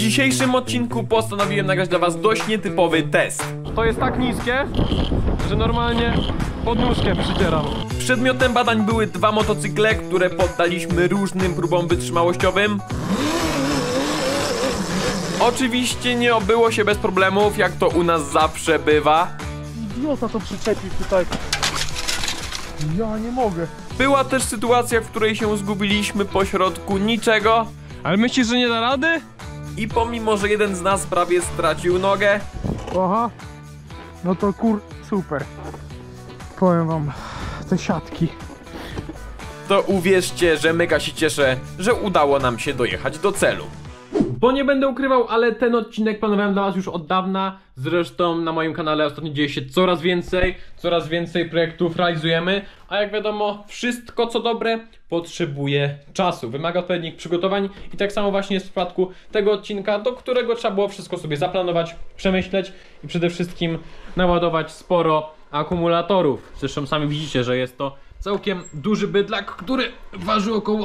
dzisiejszym odcinku postanowiłem nagrać dla was dość nietypowy test. To jest tak niskie, że normalnie podnóżkę przycieram. Przedmiotem badań były dwa motocykle, które poddaliśmy różnym próbom wytrzymałościowym. Oczywiście nie obyło się bez problemów, jak to u nas zawsze bywa. Idiota to przyczepił tutaj. Ja nie mogę. Była też sytuacja, w której się zgubiliśmy pośrodku niczego. Ale myślisz, że nie da rady? I pomimo, że jeden z nas prawie stracił nogę, Aha. No to super. Powiem wam, te siatki. to uwierzcie, że mega się cieszę, że udało nam się dojechać do celu. Bo nie będę ukrywał, ale ten odcinek planowałem dla was już od dawna. Zresztą na moim kanale ostatnio dzieje się coraz więcej projektów realizujemy. A jak wiadomo, wszystko co dobre potrzebuje czasu, wymaga odpowiednich przygotowań. I tak samo właśnie jest w przypadku tego odcinka, do którego trzeba było wszystko sobie zaplanować, przemyśleć i przede wszystkim naładować sporo akumulatorów. Zresztą sami widzicie, że jest to całkiem duży bydlak, który waży około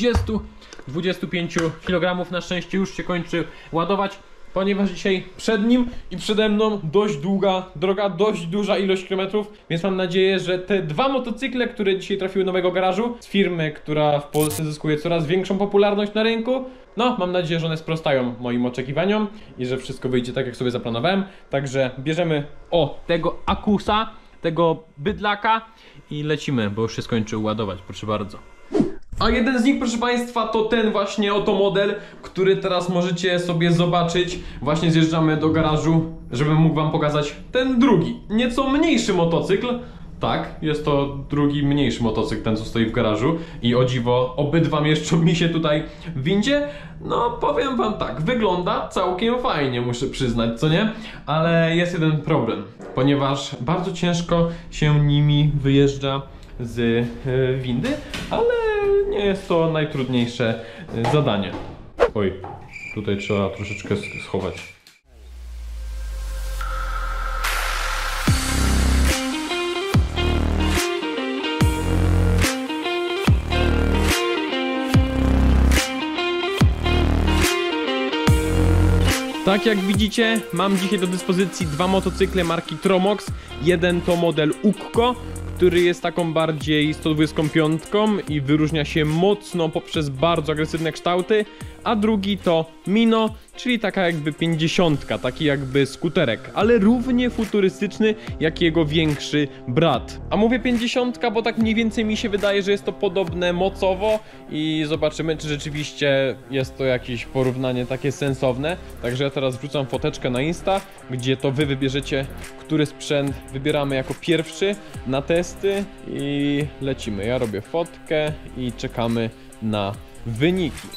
20-25 kg. Na szczęście już się kończy ładować, ponieważ dzisiaj przed nim i przede mną dość długa droga, dość duża ilość kilometrów, więc mam nadzieję, że te dwa motocykle, które dzisiaj trafiły do nowego garażu z firmy, która w Polsce zyskuje coraz większą popularność na rynku, no mam nadzieję, że one sprostają moim oczekiwaniom i że wszystko wyjdzie tak, jak sobie zaplanowałem. Także bierzemy tego akusa, tego bydlaka i lecimy, bo już się skończył ładować, proszę bardzo. A jeden z nich, proszę państwa, to ten właśnie oto model, który teraz możecie sobie zobaczyć. Właśnie zjeżdżamy do garażu, żebym mógł wam pokazać ten drugi, nieco mniejszy motocykl. Tak, jest to drugi mniejszy motocykl, ten co stoi w garażu. I o dziwo, obydwa mieszczą mi się tutaj w windzie. No powiem wam tak, wygląda całkiem fajnie, muszę przyznać, co nie? Ale jest jeden problem, ponieważ bardzo ciężko się nimi wyjeżdża z windy, ale nie jest to najtrudniejsze zadanie. Oj, tutaj trzeba troszeczkę schować. Tak jak widzicie, mam dzisiaj do dyspozycji dwa motocykle marki Tromox. Jeden to model Ukko, który jest taką bardziej 125 i wyróżnia się mocno poprzez bardzo agresywne kształty, a drugi to Mino, czyli taka jakby 50, taki jakby skuterek, ale równie futurystyczny jak jego większy brat. A mówię 50, bo tak mniej więcej mi się wydaje, że jest to podobne mocowo i zobaczymy, czy rzeczywiście jest to jakieś porównanie takie sensowne. Także ja teraz wrzucam foteczkę na Insta, gdzie to wy wybierzecie, który sprzęt wybieramy jako pierwszy na testy i lecimy. Ja robię fotkę i czekamy na wyniki.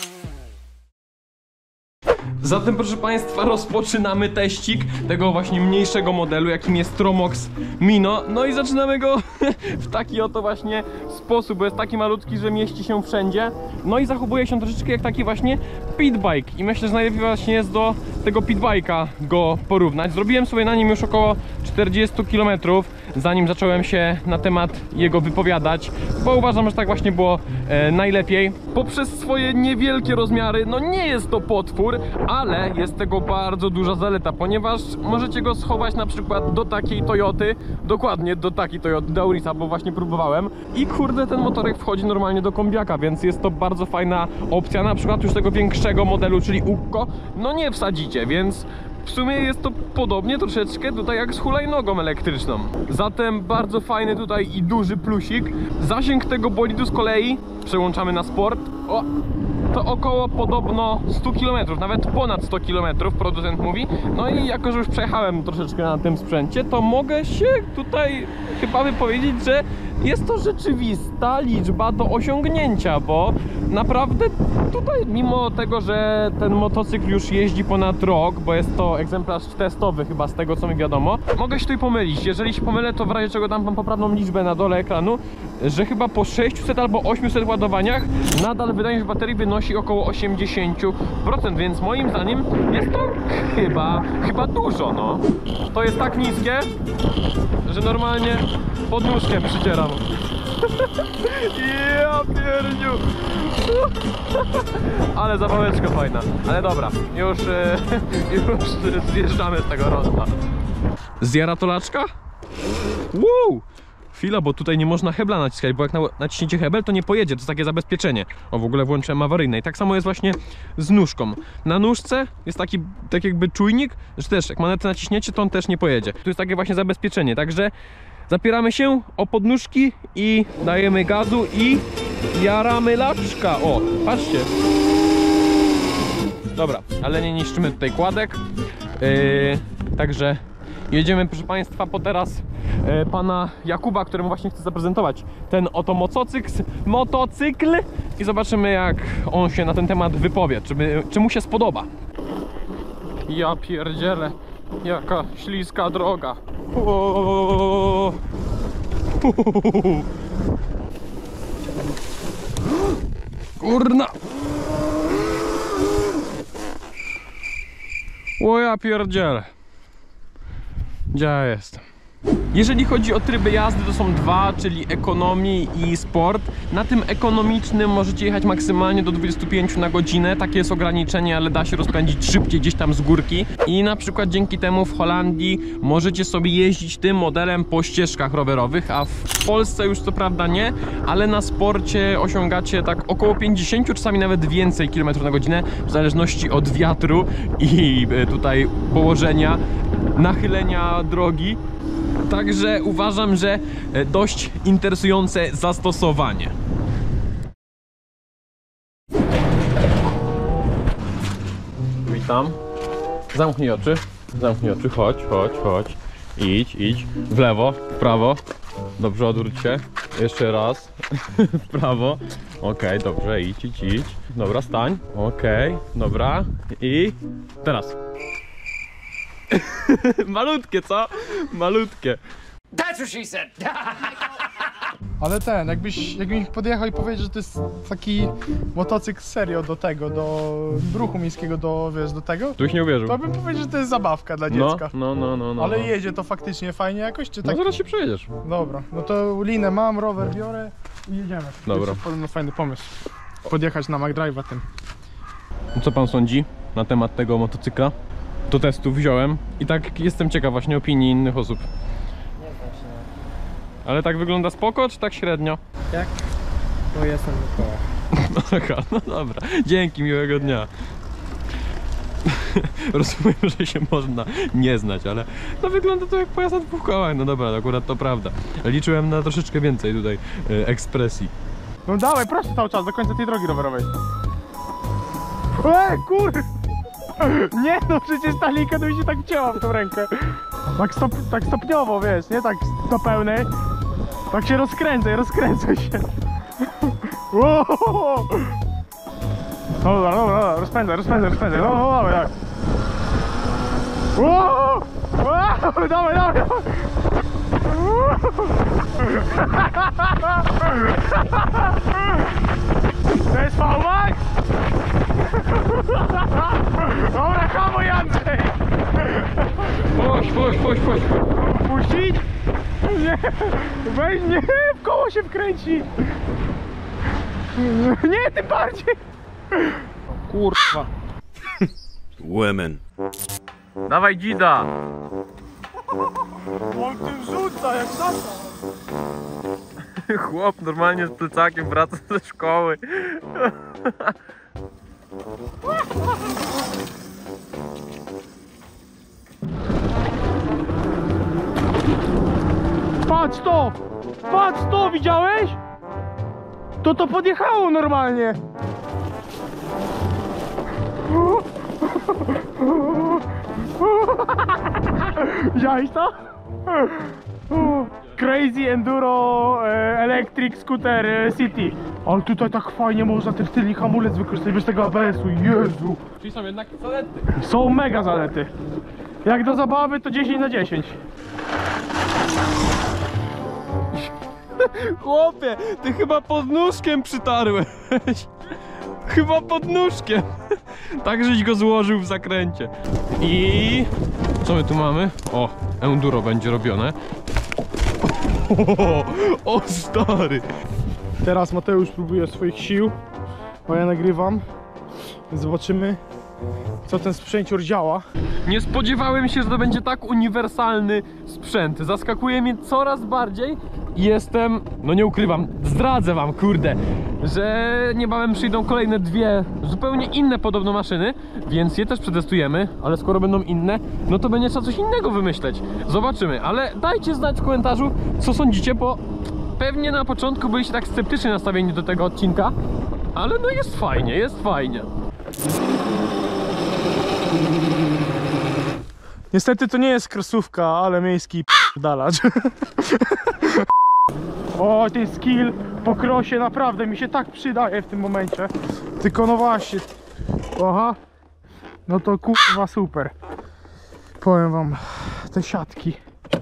Zatem proszę państwa, rozpoczynamy teścik tego właśnie mniejszego modelu, jakim jest Tromox Mino. No i zaczynamy go w taki oto właśnie sposób, bo jest taki malutki, że mieści się wszędzie. No i zachowuje się troszeczkę jak taki właśnie pitbike i myślę, że najlepiej właśnie jest do tego pitbike'a go porównać. Zrobiłem sobie na nim już około 40 km, zanim zacząłem się na temat jego wypowiadać, bo uważam, że tak właśnie było najlepiej. Poprzez swoje niewielkie rozmiary, no nie jest to potwór, ale jest tego bardzo duża zaleta, ponieważ możecie go schować na przykład do takiej Toyoty, dokładnie do takiej Toyoty Aurisa, bo właśnie próbowałem i kurde, ten motorek wchodzi normalnie do kombiaka, więc jest to bardzo fajna opcja. Na przykład już tego większego modelu, czyli Ukko, no nie wsadzicie, więc w sumie jest to podobnie troszeczkę tutaj jak z hulajnogą elektryczną. Zatem bardzo fajny tutaj i duży plusik. Zasięg tego bolidu z kolei, przełączamy na sport, to około podobno 100 km, nawet ponad 100 km producent mówi. No i jako, że już przejechałem troszeczkę na tym sprzęcie, to mogę się tutaj chyba wypowiedzieć, że jest to rzeczywista liczba do osiągnięcia, bo naprawdę tutaj, mimo tego, że ten motocykl już jeździ ponad rok, bo jest to egzemplarz testowy chyba z tego co mi wiadomo, mogę się tutaj pomylić. Jeżeli się pomylę, to w razie czego dam wam poprawną liczbę na dole ekranu, że chyba po 600 albo 800 ładowaniach nadal wydajność baterii wynosi około 80%, więc moim zdaniem jest to chyba dużo, no. To jest tak niskie, że normalnie podnóżkę przycieram. Ja pierniu. Ale zabaweczka fajna. Ale dobra, już zjeżdżamy z tego rosta. Zjara tolaczka? Wow! Chwila, bo tutaj nie można hebla naciskać, bo jak naciśniecie hebel, to nie pojedzie, to jest takie zabezpieczenie. O, w ogóle włączyłem awaryjne i tak samo jest właśnie z nóżką. Na nóżce jest taki tak jakby czujnik, że też jak manetę naciśniecie, to on też nie pojedzie. Tu jest takie właśnie zabezpieczenie, także zapieramy się o podnóżki i dajemy gazu i jaramy laczka. O, patrzcie. Dobra, ale nie niszczymy tutaj kładek. Także jedziemy, proszę Państwa, po teraz pana Jakuba, któremu właśnie chcę zaprezentować ten oto motocykl i zobaczymy, jak on się na ten temat wypowie, czy mu się spodoba. Ja pierdzielę, jaka śliska droga. Kurna! O ja pierdzielę. Gdzie ja jestem? Jeżeli chodzi o tryby jazdy, to są dwa, czyli ekonomii i sport. Na tym ekonomicznym możecie jechać maksymalnie do 25 na godzinę. Takie jest ograniczenie, ale da się rozpędzić szybciej gdzieś tam z górki. I na przykład dzięki temu w Holandii możecie sobie jeździć tym modelem po ścieżkach rowerowych, a w Polsce już co prawda nie, ale na sporcie osiągacie tak około 50, czasami nawet więcej kilometrów na godzinę, w zależności od wiatru i tutaj położenia, nachylenia drogi. Także uważam, że dość interesujące zastosowanie. Witam. Zamknij oczy, chodź. Idź. W lewo, w prawo. Dobrze, odwróć się. Jeszcze raz. W prawo. Okej, dobrze, idź. Dobra, stań. Okej, dobra. I teraz. Malutkie, co? Malutkie. That's what she said. Ale jakbyś podjechał i powiedział, że to jest taki motocykl serio do tego, do ruchu miejskiego, do tego, Tu ich nie uwierzył. to bym powiedział, że to jest zabawka dla dziecka. No. Ale jedzie to faktycznie fajnie jakoś, czy tak? No zaraz się przejedziesz. Dobra, no to linę mam, rower biorę i jedziemy. Dobra. To jest podobno fajny pomysł. Podjechać na McDrive'a tym. Co pan sądzi na temat tego motocykla? Do testu wziąłem i tak jestem ciekaw właśnie opinii innych osób. Nie znam się na Ale tak wygląda spoko, czy tak średnio? Jak? Bo jestem do koła. Aha, no dobra. Dzięki, miłego dnia. Rozumiem, że się można nie znać, ale no wygląda to jak pojazd na dwóch kołach. No dobra, akurat to prawda. Liczyłem na troszeczkę więcej tutaj ekspresji. No dawaj, proszę cały czas, do końca tej drogi rowerowej. Kur! Nie no, przecież ta linka to mi się tak wcięła w tą rękę. Tak stopniowo, wiesz, nie tak do pełnej. Tak się rozkręcaj się. Dobra, rozpędzaj. No, dawaj, tak. Dawaj. To jest V-Max? Dobra, hamuj, Andrzej! Puść. Puścić? Nie, weź nie, w koło się wkręci. Nie, tym bardziej. Kurwa. Women. Dawaj dzida! On tym rzuca jak tata. Chłop normalnie z plecakiem wraca ze szkoły. Patrz to, widziałeś? To podjechało normalnie. Widziałeś to? Crazy Enduro Electric Scooter City. Ale tutaj tak fajnie można ten tylny hamulec wykorzystać bez tego ABS-u, Jezu. Czyli są jednak zalety. Są mega zalety. Jak do zabawy to 10 na 10. Chłopie, ty chyba pod nóżkiem przytarłeś. Chyba pod nóżkiem. Tak, żeś go złożył w zakręcie. I co my tu mamy? O, enduro będzie robione. O stary. Teraz Mateusz próbuje swoich sił bo ja nagrywam. Zobaczymy, co ten sprzęcior działa. Nie spodziewałem się, że to będzie tak uniwersalny sprzęt. Zaskakuje mnie coraz bardziej i jestem, no nie ukrywam, zdradzę wam, kurde, że niebawem przyjdą kolejne dwie zupełnie inne podobno maszyny, więc je też przetestujemy, ale skoro będą inne, no to będzie trzeba coś innego wymyśleć. Zobaczymy, ale dajcie znać w komentarzu, co sądzicie, bo pewnie na początku byliście tak sceptycznie nastawieni do tego odcinka, ale no jest fajnie, jest fajnie. Niestety to nie jest krosówka, ale miejski dalacz. O, ten skill po krosie naprawdę mi się tak przydaje w tym momencie. Tylko no właśnie. Aha. No to kurwa super. Powiem wam, te siatki.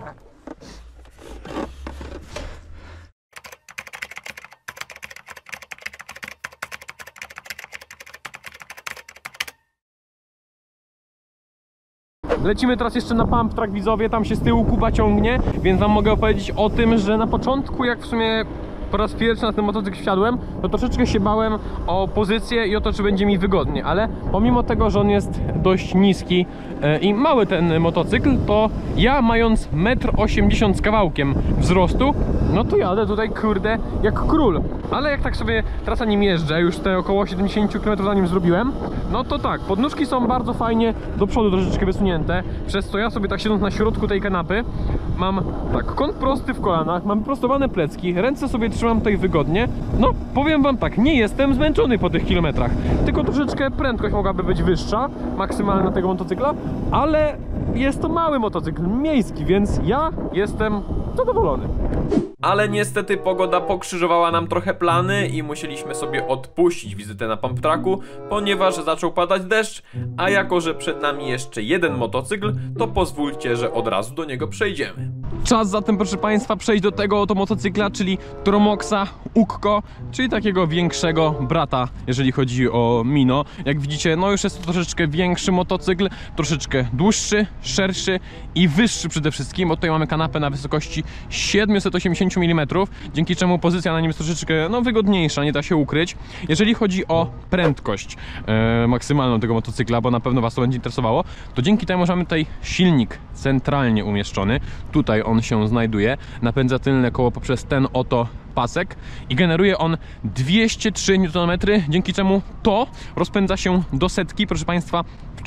Lecimy teraz jeszcze na pump track, widzowie, tam się z tyłu Kuba ciągnie, więc wam mogę opowiedzieć o tym, że na początku, jak w sumie po raz pierwszy na ten motocykl wsiadłem, to troszeczkę się bałem o pozycję i o to, czy będzie mi wygodnie, ale pomimo tego, że on jest dość niski i mały ten motocykl, to ja mając 1,80 m z kawałkiem wzrostu, no to jadę tutaj, kurde, jak król. Ale jak tak sobie trasa nim jeżdżę, już te około 70 km na nim zrobiłem, no to tak, podnóżki są bardzo fajnie do przodu troszeczkę wysunięte, przez co ja sobie tak siedząc na środku tej kanapy, mam tak kąt prosty w kolanach, mam prostowane plecki, ręce sobie trzymam tutaj wygodnie. No, powiem wam tak, nie jestem zmęczony po tych kilometrach, tylko troszeczkę prędkość mogłaby być wyższa, maksymalna tego motocykla, ale jest to mały motocykl miejski, więc ja jestem zadowolony. Ale niestety pogoda pokrzyżowała nam trochę plany i musieliśmy sobie odpuścić wizytę na pump tracku, ponieważ zaczął padać deszcz, a jako że przed nami jeszcze jeden motocykl, to pozwólcie, że od razu do niego przejdziemy. Czas zatem, proszę państwa, przejść do tego oto motocykla, czyli Tromoxa Ukko, czyli takiego większego brata, jeżeli chodzi o Mino. Jak widzicie, no już jest to troszeczkę większy motocykl, troszeczkę dłuższy, szerszy i wyższy przede wszystkim, bo tutaj mamy kanapę na wysokości 780 mm, dzięki czemu pozycja na nim jest troszeczkę no, wygodniejsza, nie da się ukryć. Jeżeli chodzi o prędkość maksymalną tego motocykla, bo na pewno was to będzie interesowało, to dzięki temu mamy tutaj silnik centralnie umieszczony. Tutaj on się znajduje, napędza tylne koło poprzez ten oto pasek i generuje on 203 Nm, dzięki czemu to rozpędza się do setki, proszę państwa, w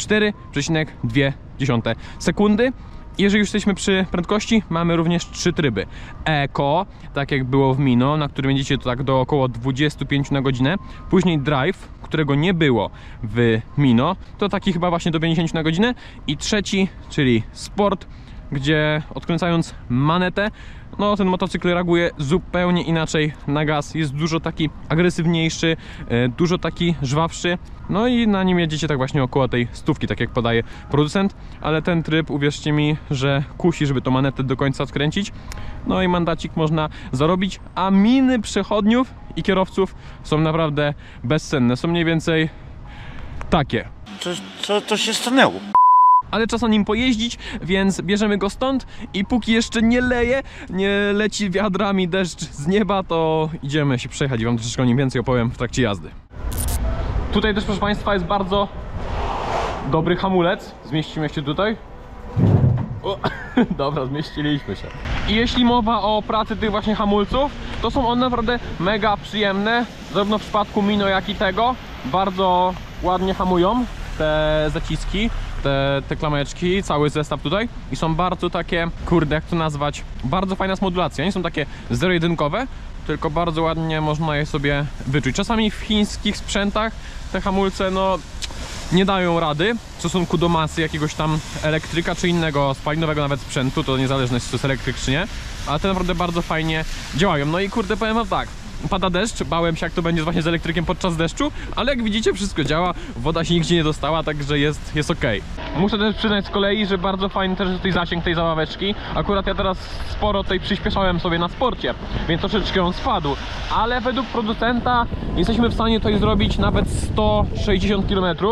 4,2 sekundy. Jeżeli już jesteśmy przy prędkości, mamy również 3 tryby. Eco, tak jak było w Mino, na którym jedziecie to tak do około 25 na godzinę. Później Drive, którego nie było w Mino, to taki chyba właśnie do 50 na godzinę. I trzeci, czyli Sport, gdzie odkręcając manetę, no ten motocykl reaguje zupełnie inaczej na gaz, jest dużo taki agresywniejszy, dużo taki żwawszy, no i na nim jedziecie tak właśnie około tej 100, tak jak podaje producent, ale ten tryb, uwierzcie mi, że kusi, żeby tą manetę do końca odkręcić, no i mandacik można zarobić, a miny przechodniów i kierowców są naprawdę bezcenne, są mniej więcej takie. Co się stanęło? Ale czas na nim pojeździć, więc bierzemy go stąd i póki jeszcze nie leje, nie leci wiadrami deszcz z nieba, to idziemy się przejechać i wam troszeczkę o nim więcej opowiem w trakcie jazdy. Tutaj też, proszę państwa, jest bardzo dobry hamulec. Zmieścimy się tutaj. O, dobra, zmieściliśmy się. I jeśli mowa o pracy tych właśnie hamulców, to są one naprawdę mega przyjemne, zarówno w przypadku Mino, jak i tego. Bardzo ładnie hamują te zaciski, te klameczki, cały zestaw tutaj i są bardzo takie, kurde, jak to nazwać, bardzo fajna modulacja. Nie są takie zero-jedynkowe, tylko bardzo ładnie można je sobie wyczuć. Czasami w chińskich sprzętach te hamulce no nie dają rady w stosunku do masy jakiegoś tam elektryka czy innego spalinowego nawet sprzętu, to niezależne czy to jest elektryk czy nie, ale te naprawdę bardzo fajnie działają. No i kurde, powiem wam tak, pada deszcz, bałem się jak to będzie właśnie z elektrykiem podczas deszczu, ale jak widzicie wszystko działa, woda się nigdzie nie dostała, także jest ok. Muszę też przyznać z kolei, że bardzo fajny też jest tutaj zasięg tej zabaweczki. Akurat ja teraz sporo tutaj przyspieszałem sobie na sporcie, więc troszeczkę on spadł, ale według producenta jesteśmy w stanie tutaj zrobić nawet 160 km,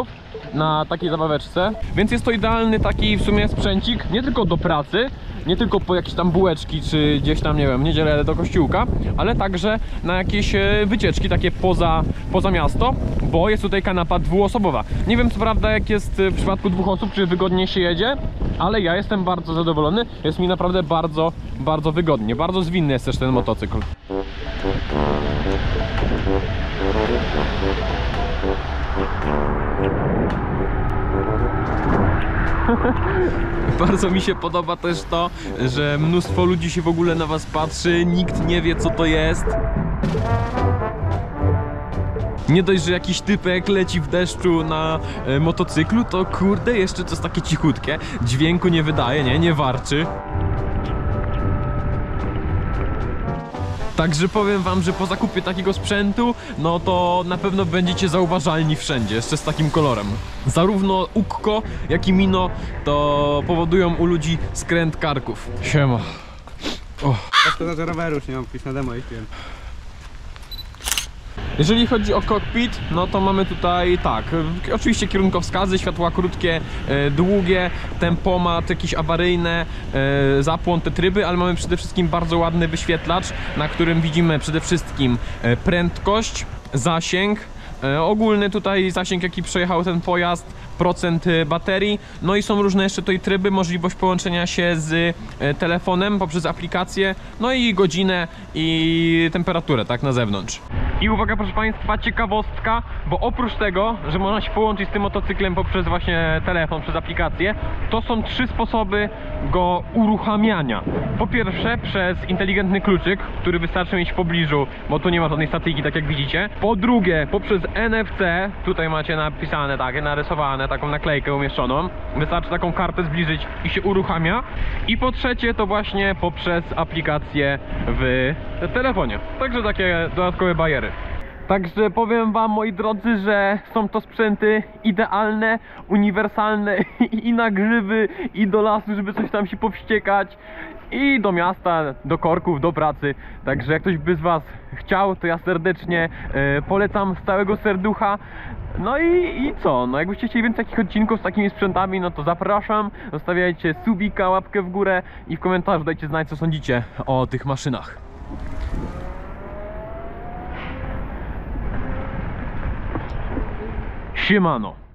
na takiej zabaweczce. Więc jest to idealny taki w sumie sprzęcik, nie tylko do pracy, nie tylko po jakieś tam bułeczki, czy gdzieś tam, nie wiem, w niedzielę do kościółka, ale także na jakieś wycieczki takie poza miasto, bo jest tutaj kanapa dwuosobowa. Nie wiem co prawda jak jest w przypadku 2 osób, czy wygodnie się jedzie, ale ja jestem bardzo zadowolony, jest mi naprawdę bardzo wygodnie, bardzo zwinny jest też ten motocykl. Bardzo mi się podoba też to, że mnóstwo ludzi się w ogóle na was patrzy, nikt nie wie co to jest. Nie dość, że jakiś typek leci w deszczu na motocyklu, to kurde jeszcze to jest takie cichutkie, dźwięku nie wydaje, nie warczy. Także powiem wam, że po zakupie takiego sprzętu, no to na pewno będziecie zauważalni wszędzie, jeszcze z takim kolorem. Zarówno Ukko, jak i Mino to powodują u ludzi skręt karków. Siema. Szkoda, że roweru już nie mam, pójść na demo i piłem. Jeżeli chodzi o cockpit, no to mamy tutaj tak, oczywiście kierunkowskazy, światła krótkie, długie, tempomat, jakieś awaryjne, zapłon, te tryby, ale mamy przede wszystkim bardzo ładny wyświetlacz, na którym widzimy przede wszystkim prędkość, zasięg, ogólny tutaj zasięg jaki przejechał ten pojazd, procent baterii, no i są różne jeszcze tutaj tryby, możliwość połączenia się z telefonem poprzez aplikację, no i godzinę i temperaturę, tak, na zewnątrz. I uwaga proszę Państwa, ciekawostka, bo oprócz tego, że można się połączyć z tym motocyklem poprzez właśnie telefon, przez aplikację, to są 3 sposoby go uruchamiania. Po pierwsze przez inteligentny kluczyk, który wystarczy mieć w pobliżu, bo tu nie ma żadnej statyjki, tak jak widzicie. Po drugie poprzez NFC, tutaj macie napisane, tak, narysowane, taką naklejkę umieszczoną. Wystarczy taką kartę zbliżyć i się uruchamia. I po trzecie to właśnie poprzez aplikację w telefonie. Także takie dodatkowe bariery. Także powiem wam, moi drodzy, że są to sprzęty idealne, uniwersalne i na grzyby, i do lasu, żeby coś tam się powściekać, i do miasta, do korków, do pracy. Także jak ktoś by z was chciał, to ja serdecznie polecam z całego serducha. No i co? No jakbyście chcieli więcej takich odcinków z takimi sprzętami, no to zapraszam. Zostawiajcie subika, łapkę w górę i w komentarzu dajcie znać, co sądzicie o tych maszynach. Siemano.